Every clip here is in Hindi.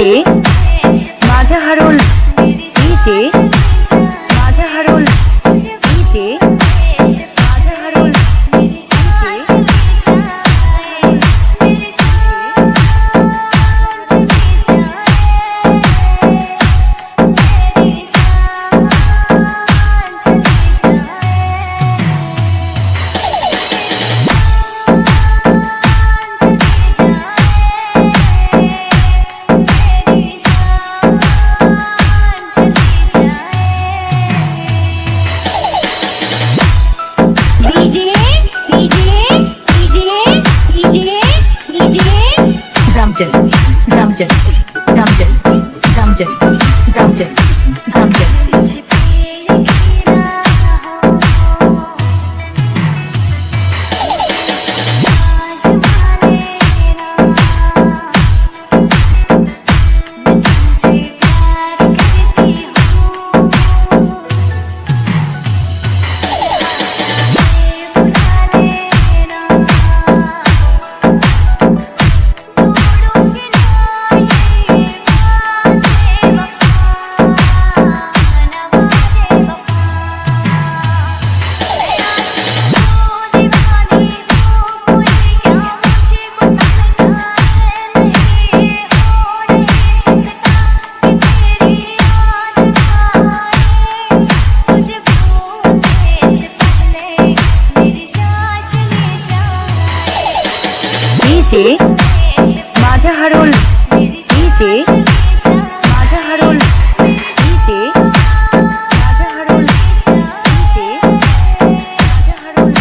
डीजे माझा हरोल डीजे माझा हरोल डीजे माझा हरोल Ramjan, Ramjan, Ramjan, Ramjan, Ramjan. DJ माझा हरोल डीजे माझा हरोल डीजे माझा हरोल डीजे माझा हरोल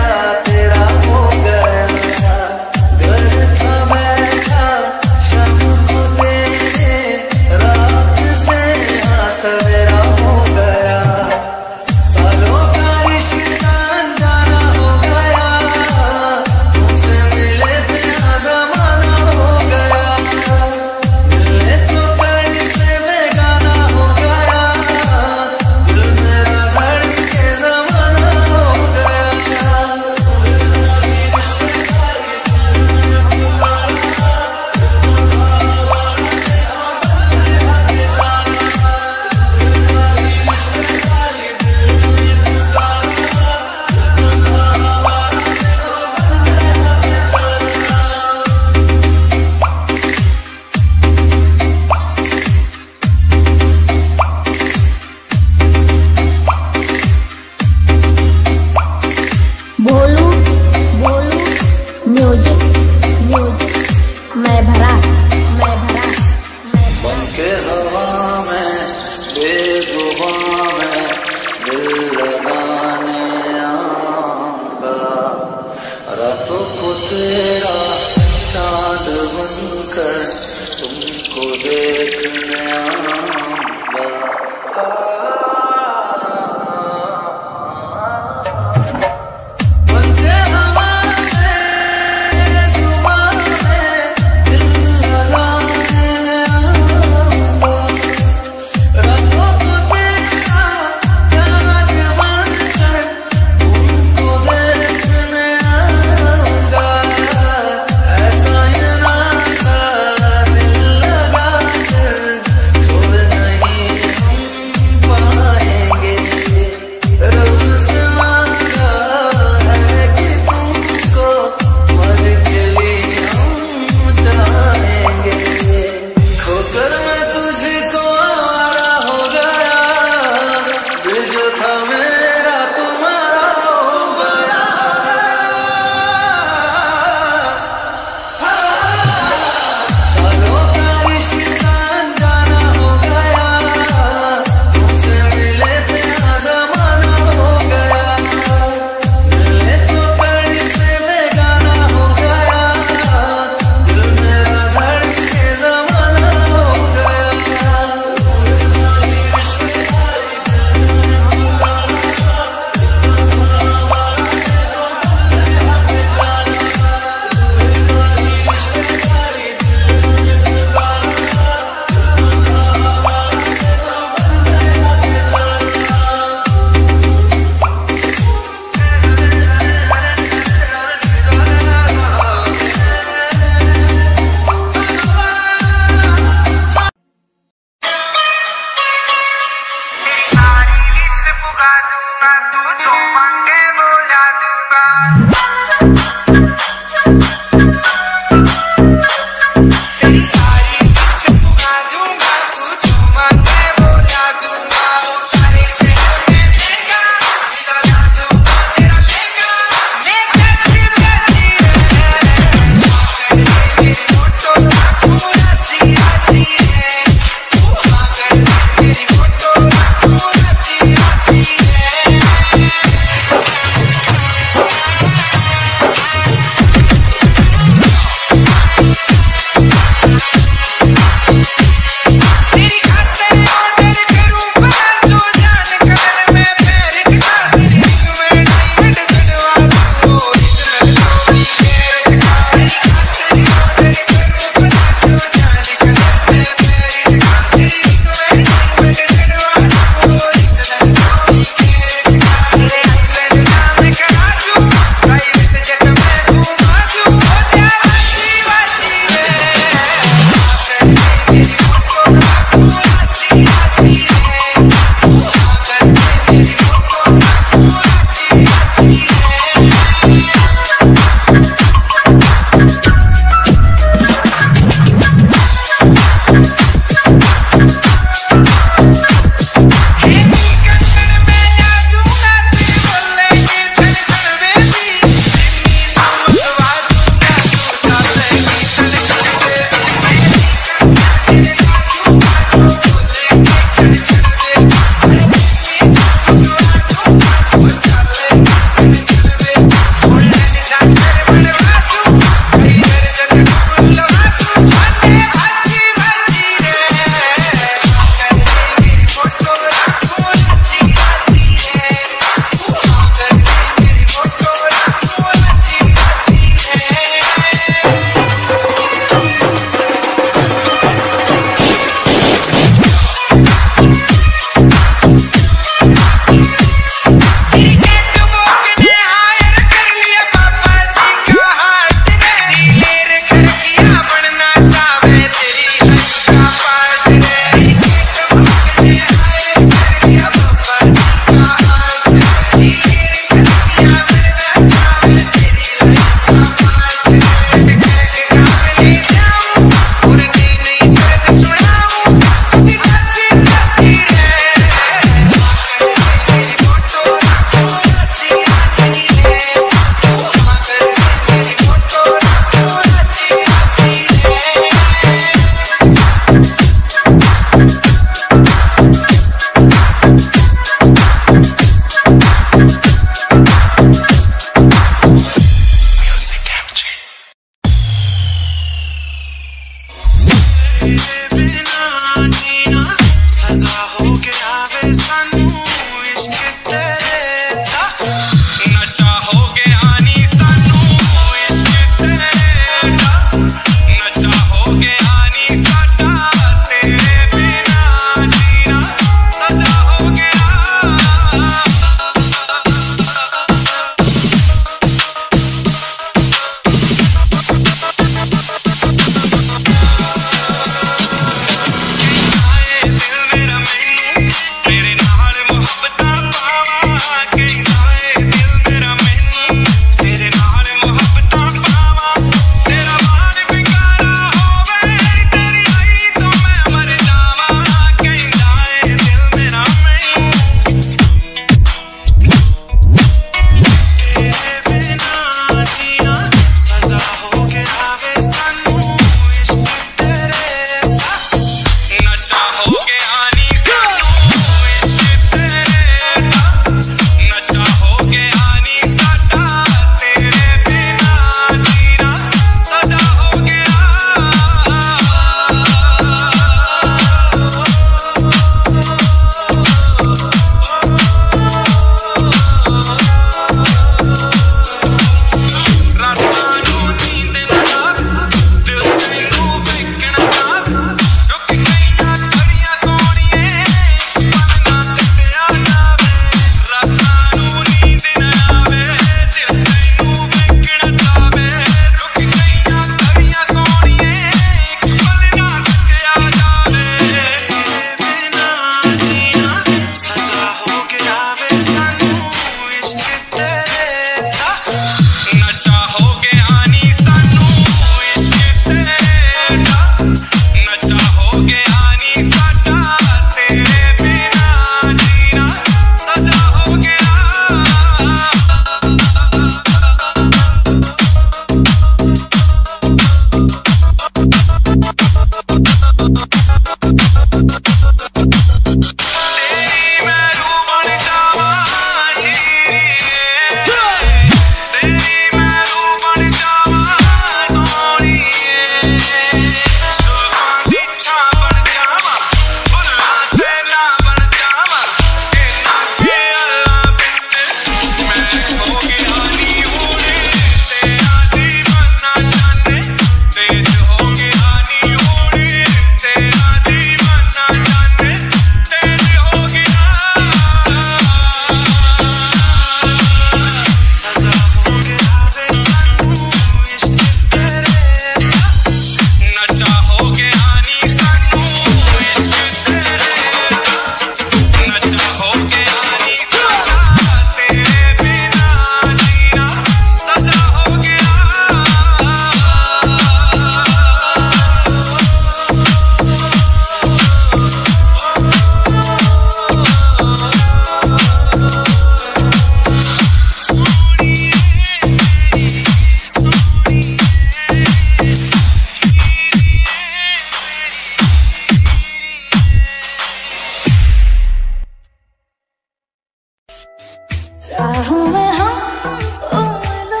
राहों में हमको मिलो,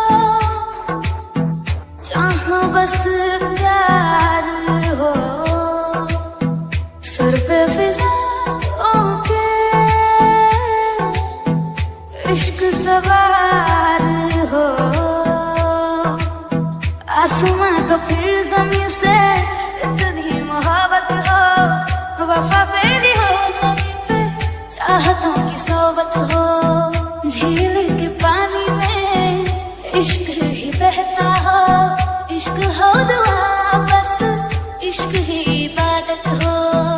जहाँ बस प्यार हो, सर पे फिजाओं के इश्क सवार हो, आसमां को फिर जमीन से इतनी मोहब्बत हो, वफा फेरी हो जमीन पे, चाहतों की सोबत हो, झील के पानी में इश्क ही बहता हो, इश्क हो दुआ बस, इश्क ही इबादत हो।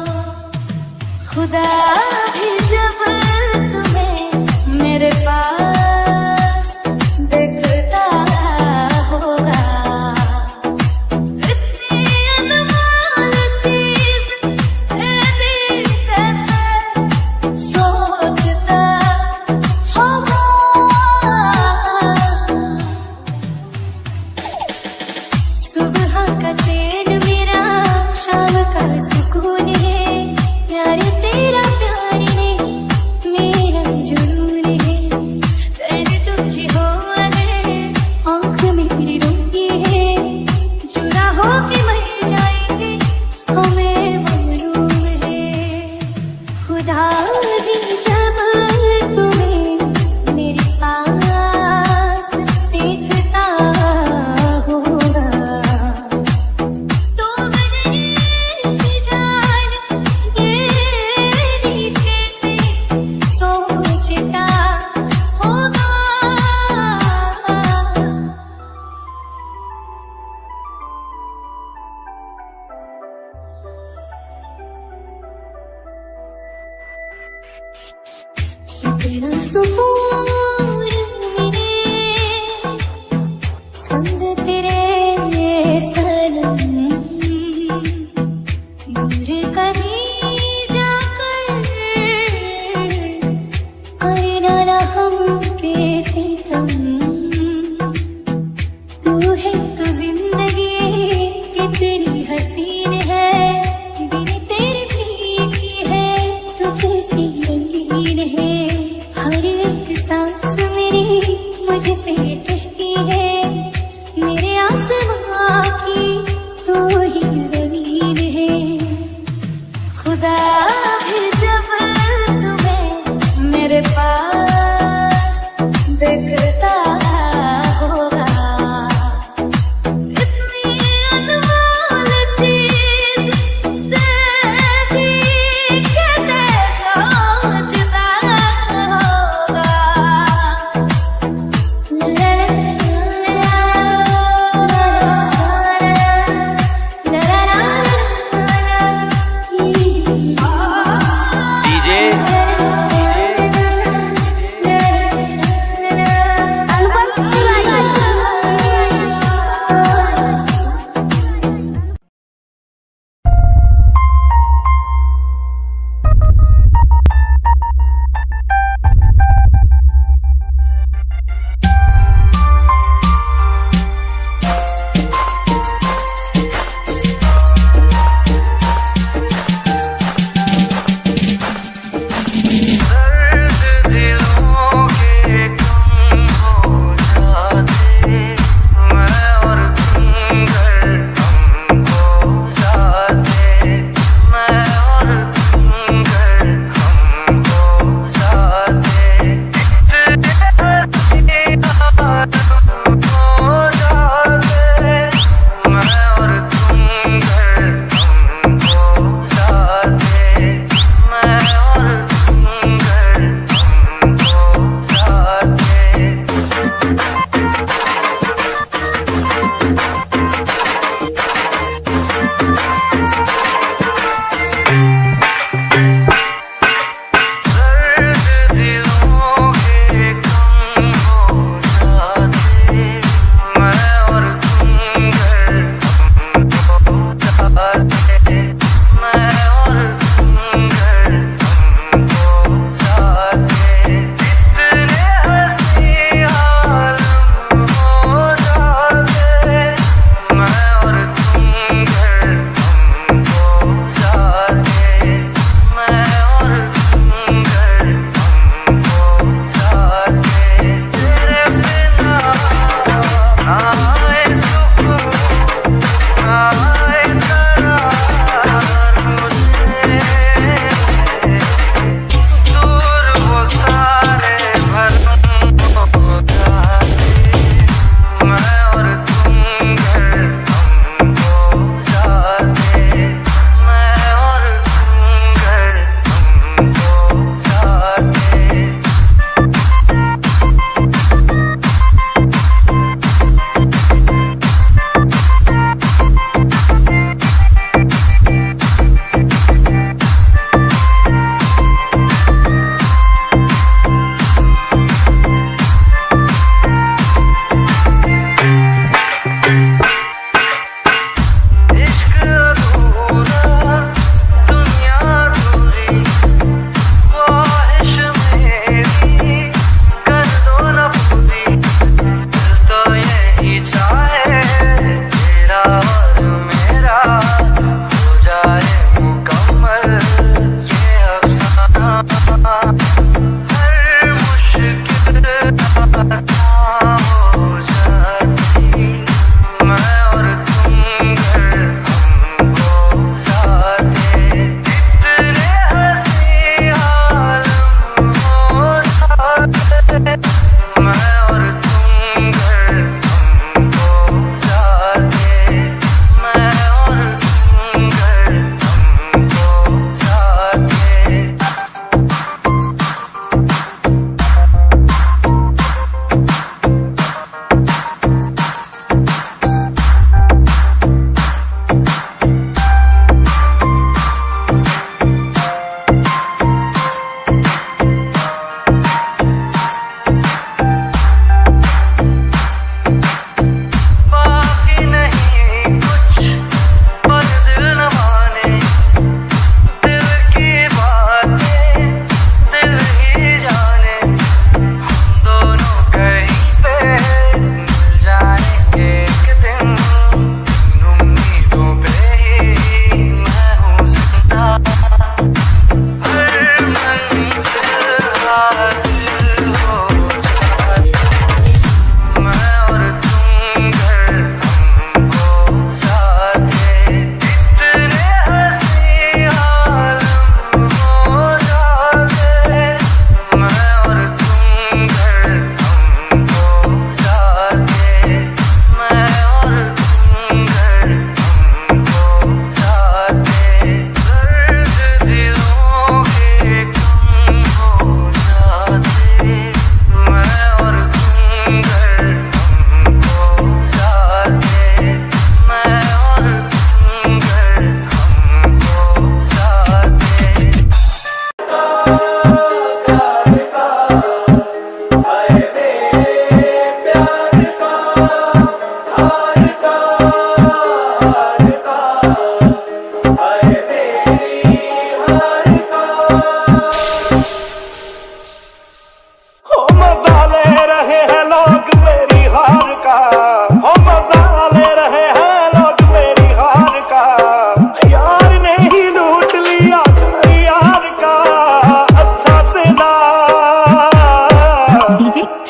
खुदा भी जब तुम्हें मेरे पास देखता होगा, इतनी अनमोल चीज ऐसी कैसे सोचता होगा। सुबह का चैन मेरा शाम का सुकून है, प्यार तेरा प्यार है, मेरा जुनून है, दर्द तुझे हो अगर आँख मेरी रोती है, जुदा हो के मर जाएंगे हमें मालूम है। खुदा भी जब तुम्हें मेरे पास देखता होगा, तो बदले की जान ये कैसे सोचता होगा। इतना सुकून मिले संग तेरे सनम, दूर कहीं जाकर करना ना हमके सितम, तू है तो जिंदगी कितनी हसीन है, बिन तेरे फीकी है, तुझे सी रंगीन है, हर एक सांस मेरी मुझसे कहती है, मेरे आसमां की तू ही जमीन है। खुदा भी जब तुम्हें मेरे पास देखता होगा, इतनी अनमोल चीज देखी कैसे सोचता होगा। ला ला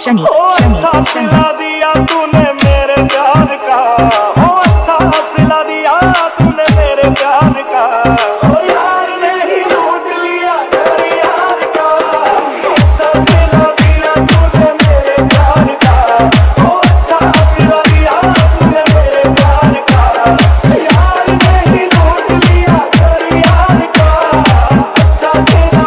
सनी अच्छा सिला दिया तूने मेरे प्यार का, ओ अच्छा सिला दिया तूने मेरे प्यार का, ओ यार ने ही लूट लिया घर यार का। अच्छा सिला दिया तूने मेरे प्यार का, ओ अच्छा सिला दिया तूने मेरे प्यार का, यार ने ही लूट लिया घर यार का। अच्छा सिला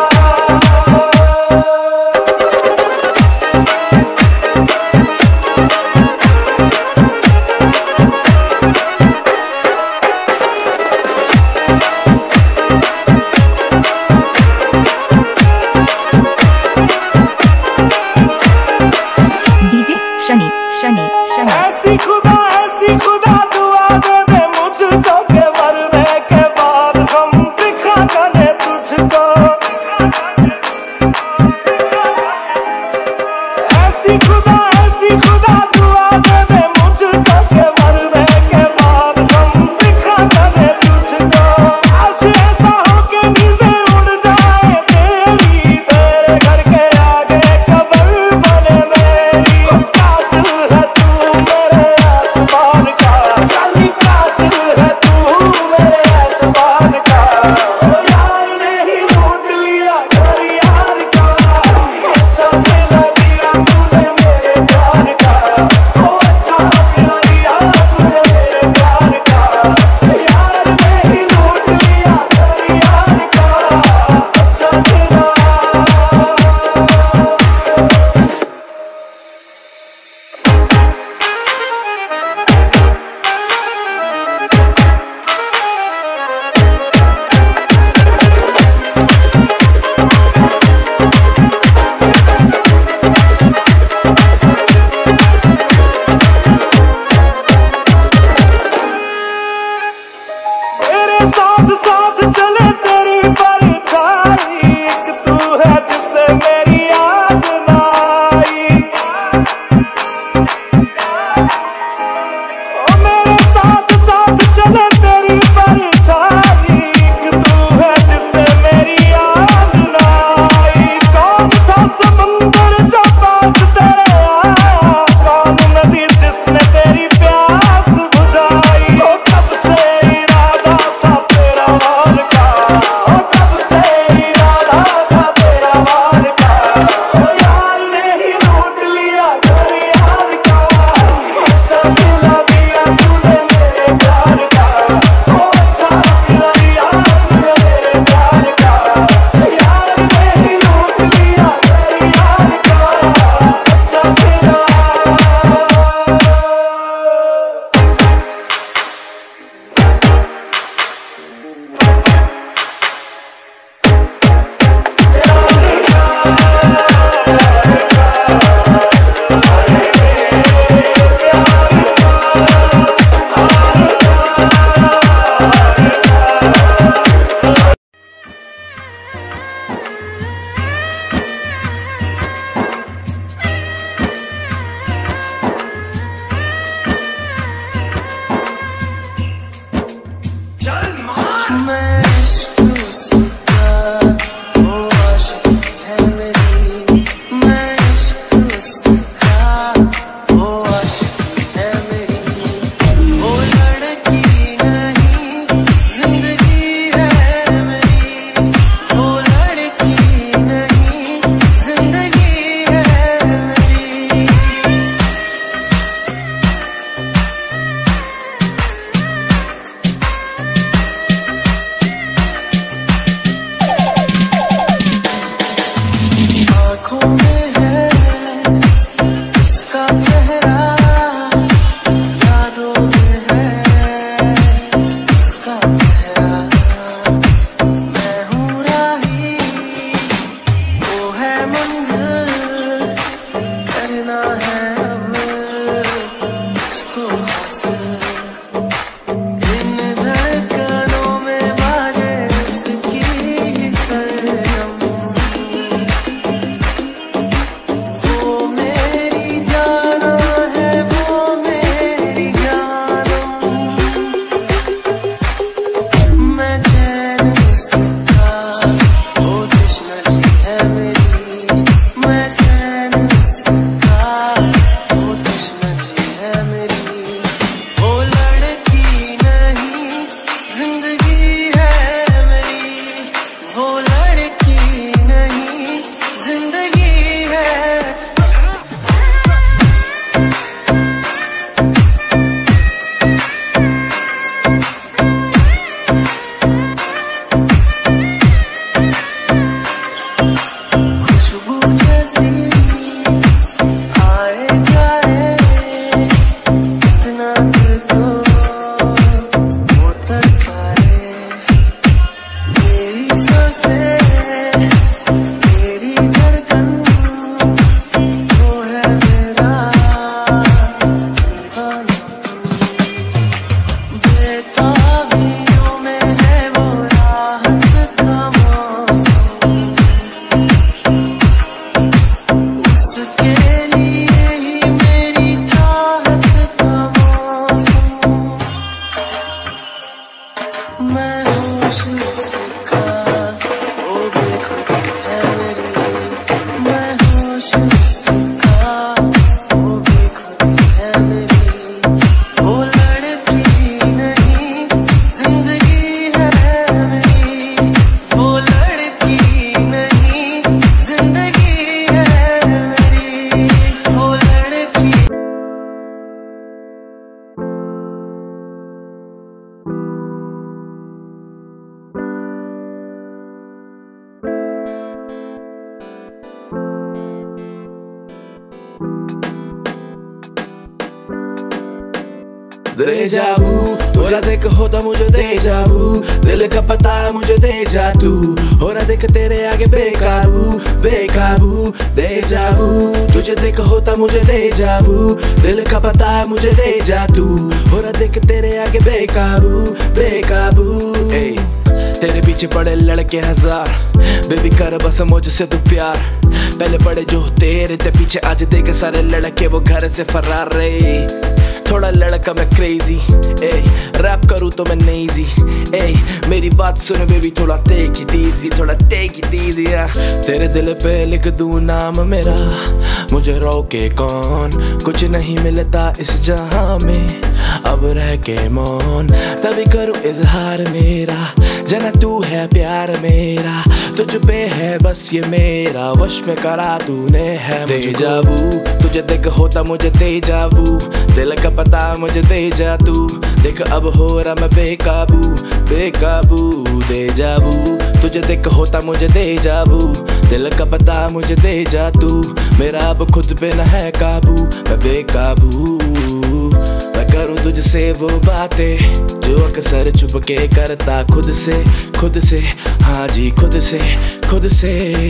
देजा वू तुझा देख होता मुझे देजा वू, दिल का पता है मुझे देजा तू, हो रहा देख तेरे आगे बेकाबू बेकाबू। देजा वू तुझे देख होता मुझे देजा वू, दिल का पता है मुझे देजा तू, हो रहा देख तेरे आगे बेकाबू बेकाबू। तेरे पीछे पड़े लड़के हजार, बेबी कर बस मुझसे तू प्यार, पहले पड़े जो तेरे ते पीछे, आज देख सारे लड़के वो घर से फरार रे। थोड़ा लड़का मैं क्रेजी, रैप करूँ तो मैं नेजी, मेरी बात सुन बेबी थोड़ा टेक इट इजी, थोड़ा टेक इट इजी। तेरे दिल पे लिख दूँ नाम मेरा, मुझे रोके कौन, कुछ नहीं मिलता इस जहां में, अब रह के मौन तभी करूँ इजहार मेरा, जना तू है प्यार मेरा, तुझ पे है बस ये मेरा, वश में करा तूने है देजा वू। तुझे देख होता मुझे देजा वू, दिल का पता मुझे देजा तू, देख अब हो रहा मैं बेकाबू बेकाबू। देजा वू तुझे देख होता मुझे देजा वू, दिल का पता मुझे देजा तू, मेरा अब खुद पे न है काबू, मैं बेकाबू। मैं करूँ तुझसे वो बातें जो अक्सर छुप के करता खुद से, हाँ जी खुद से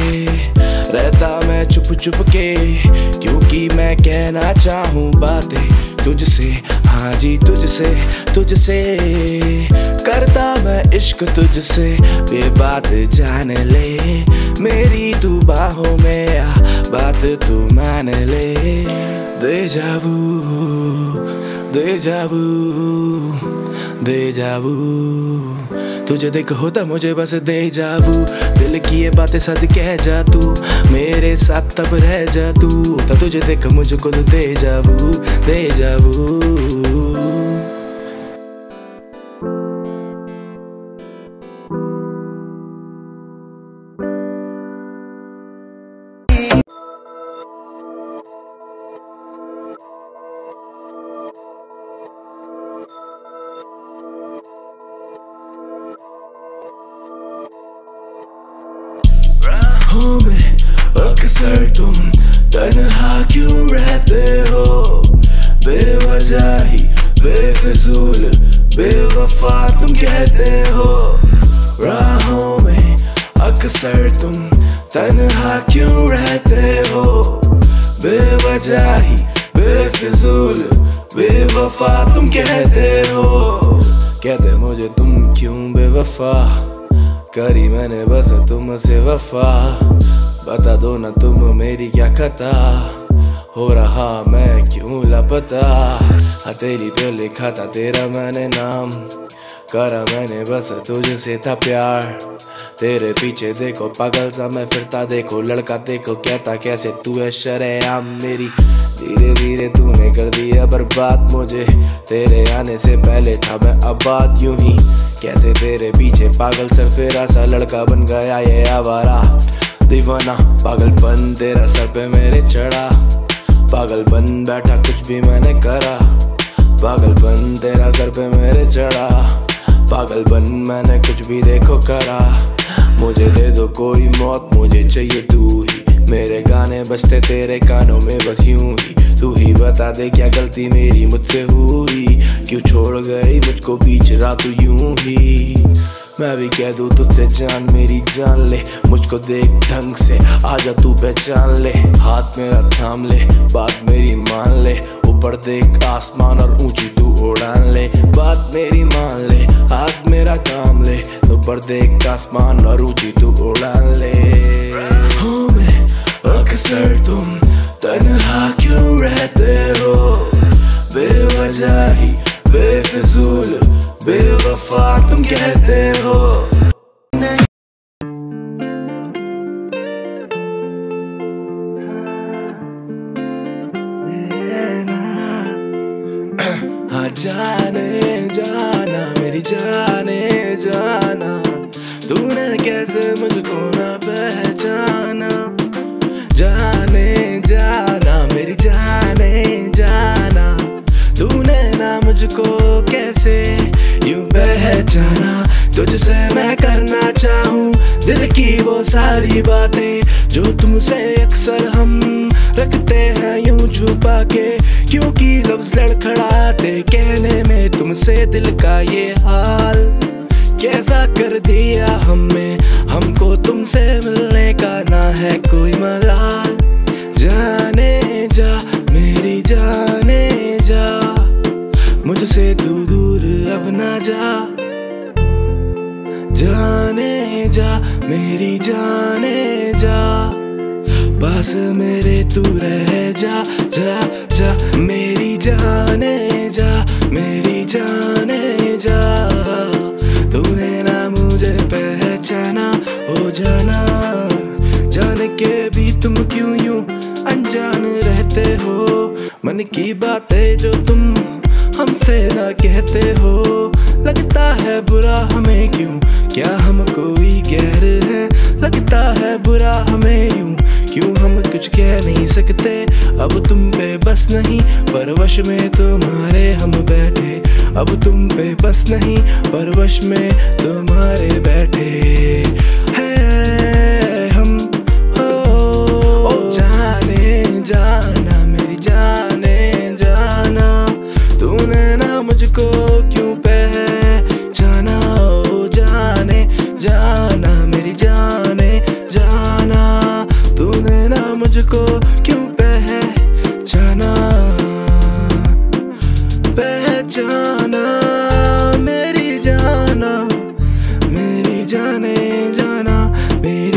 रहता मैं छुप छुप के, क्योंकि मैं कहना चाहूँ बातें तुझसे, हाँ जी तुझसे करता मैं इश्क तुझसे, ये बात जान ले मेरी तू बाहों में आ, बात तू मान ले। देजा वू देजा वू देजा वू, तुझे देख होता मुझे बस देजा वू, दिल की ये बातें सच कह जा तू, मेरे साथ तब रह जा तू, तो तुझे देख मुझको तो देजा वू देजा वू। राहों में अक्सर तुम तन्हा क्यों रहते हो, बेवजह ही बेफिजूल बेवफा तुम कहते हो। राहों में अक्सर तुम तन्हा क्यों रहते हो, बेवजह ही बेफिजूल बेवफा तुम कहते हो। कहते मुझे तुम क्यों बेवफा, करी मैंने बस तुमसे वफा, बता दो ना तुम मेरी क्या खता, हो रहा मैं क्यों लापता। हाँ तेरी पे लिखा था तेरा मैंने नाम, करा मैंने बस तुझसे था प्यार, तेरे पीछे देखो पागल सा मैं फिरता, देखो लड़का देखो कहता कैसे तू है शरेआम मेरी, धीरे धीरे तूने कर दिया बर्बाद मुझे, तेरे आने से पहले था मैं आबाद यूं ही, कैसे तेरे पीछे पागल सर फेरा सा लड़का बन गया ये आवारा दीवाना। पागलपन तेरा सर पे मेरे चढ़ा, पागल बन बैठा कुछ भी मैंने करा, पागलपन तेरा सर पे मेरे चढ़ा, पागल बन मैंने कुछ भी देखो करा। मुझे दे दो कोई मौत मुझे चाहिए तू ही, मेरे गाने बजते तेरे कानों में बस यूं ही, तू ही बता दे क्या गलती मेरी मुझसे हुई, क्यों छोड़ गई मुझको बीच रात यूं ही। मैं भी कह दूं तुझसे जान मेरी जान ले, मुझको देख ढंग से आजा तू पहचान ले, हाथ मेरा थाम ले बात मेरी मान ले, ऊपर देख आसमान और ऊंची तू उड़ान ले, बात मेरी मान ले हाथ मेरा काम ले, ऊपर देख आसमान और ऊंची तू उड़ान ले। राहों में अक्सर तुम तन्हा क्यों रहते हो, बेवजह ही बेफिजूल बेवफा तुम कहते हो। हाँ जाने जाना मेरी जाने जाना, तूने कैसे मुझको ना पहचाना। जाने जाना मेरी जाने जाना, तूने ना मुझको कैसे यूं पहचाना। तुझसे मैं करना चाहूँ दिल की वो सारी बातें जो तुमसे अक्सर हम रखते हैं यूं छुपा के, क्योंकि लफ्ज लड़खड़ाते कहने में तुमसे दिल का ये हाल। कैसा कर दिया हमने, हमको तुमसे मिलने का ना है कोई मलाल। जाने जा मेरी जाने जा, मुझसे तू दूर अब ना जा। जाने जा मेरी जाने जा, पास मेरे तू रह जा जा जा। मेरी जाने जा मेरी जाने जा, तूने ना मुझे पहचाना। हो जाना जान के भी तुम क्यों यूं अनजान रहते हो, मन की बातें जो तुम हमसे ना कहते हो। लगता है बुरा हमें क्यों, क्या हम कोई गैर है। लगता है बुरा हमें यूं, क्यों हम कुछ कह नहीं सकते। अब तुम पे बस नहीं परवश में तुम्हारे हम बैठे। अब तुम पे बस नहीं परवश में तुम्हारे बैठे हैं हम। ओ जाने जाना मेरी जाने जाना, तूने ना मुझको क्यों पहचाना। ओ जाने जाना मेरी जाने जाना, तूने ना मुझको क्यों पहचाना। पहचाना मेरी जाना मेरी जाने जाना मेरी।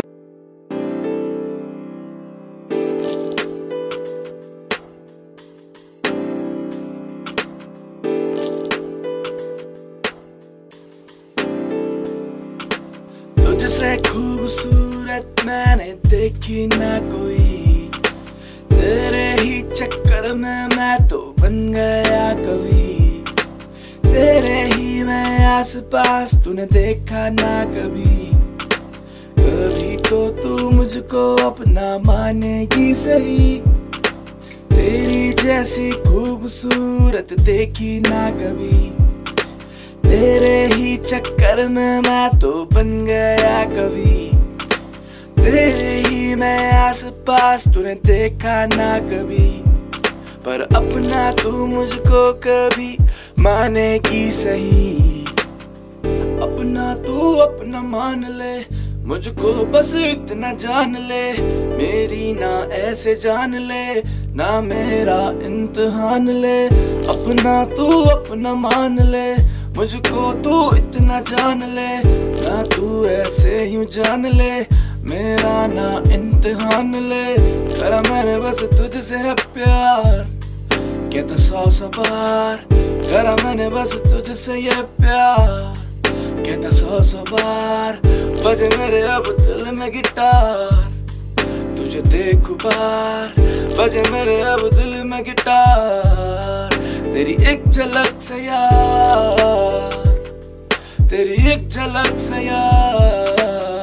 तुझसे खूबसूरत मैंने देखी ना कोई, तेरे ही चक्कर में मैं तो बन गया कवि। तेरे ही मैं आस पास तूने देखा ना कभी। कभी तो तू मुझको अपना मानेगी सही, तेरी जैसी खूबसूरत देखी ना कभी। तेरे ही चक्कर में मैं तो बन गया कवि। तेरे ही मैं आस पास तूने देखा ना कभी। पर अपना तू मुझको कभी मानेगी सही। अपना तू अपना मान ले, मुझको बस इतना जान ले। मेरी ना ऐसे जान ले, ना मेरा इम्तिहान ले। अपना तू अपना मान ले, मुझको तू इतना जान ले। ना तू ऐसे यूं जान ले, मेरा ना इम्तिहान ले। करा मैंने बस तुझसे है प्यार, कहता 100 बार। करा मैंने बस तुझसे ये प्यार, कहता 100 बार। बजे मेरे अब दिल में गिटार, तुझे देखूं बार। बजे मेरे अब दिल में गिटार, तेरी एक झलक से यार, तेरी एक झलक से यार।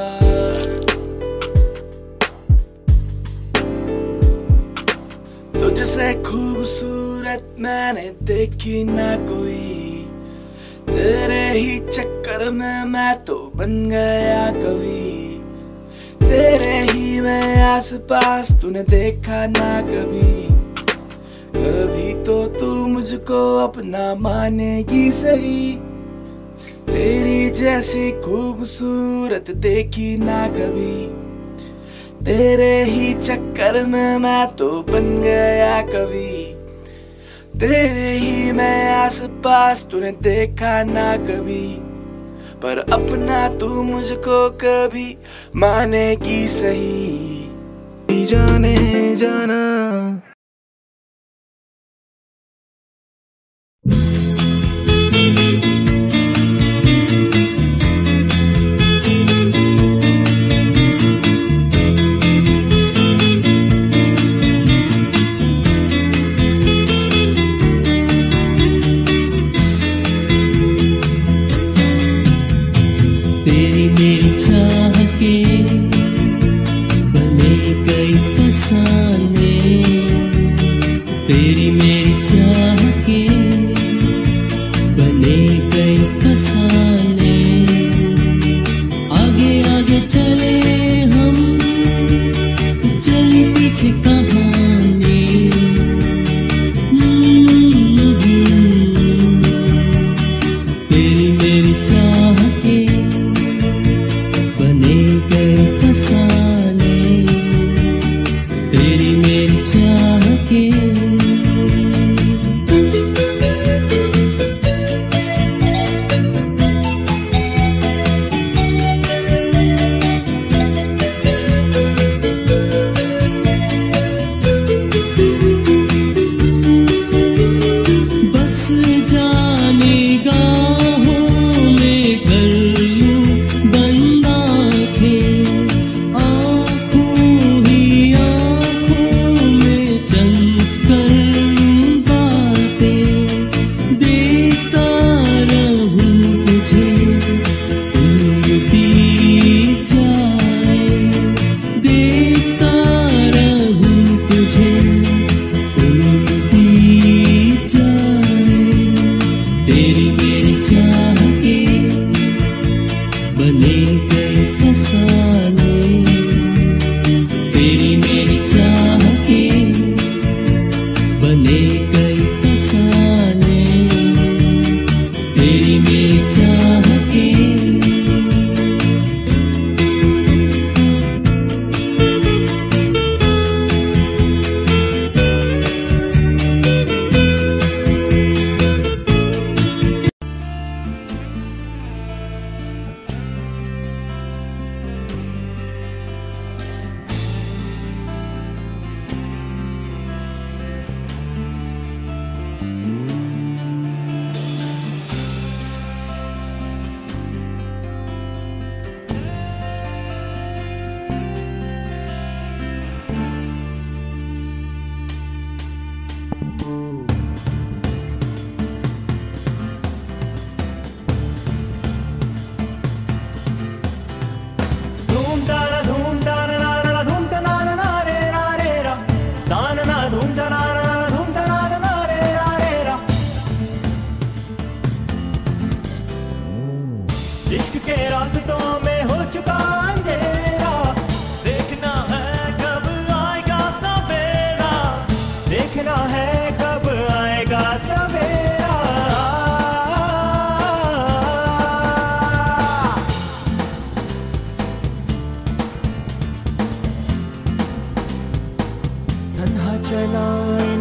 तुझसे खूबसूरत मैंने देखी ना कोई, तेरे ही चक्कर में मैं तो बन गया कवि। तेरे ही मैं आस पास तूने देखा ना कभी। कभी तो तू मुझको अपना मानेगी सही, तेरी जैसी खूबसूरत देखी ना कभी। तेरे ही चक्कर में मैं तो बन गया कवि। तेरे ही मैं आस पास तूने देखा ना कभी। पर अपना तू मुझको कभी मानेगी सही। जाने जाना तेरी मेरी चाह के बने कई फसाने, आगे आगे चले हम, चली पीछे कहानी। तेरी मेरी चाह के बने गए फसाने, तेरी मेरी चाह के। बस जाने गाहों में कर लूं बंद आँखें, आँखों ही आँखों में चंद कर लूं बातें, देखता रहूं तुझे उम्र बीत जाए, देखता रहूं तुझे उम्र बीत जाए। तेरी मेरी चाह के बने गए फसाने, तेरी मेरी चाह के बने गए फसाने, तेरी मेरी चाह के। धूम ताना ना ना धूम तना ना ना रे रा रे रा, ताना ना धूम तना ना ना धूम तना ना ना रे रा रे रा। इश्क के रास्तों में हो चुका अंधेरा, देखना है कब आएगा सवेरा, देखना है कब आएगा सवेरा। तन्हा चला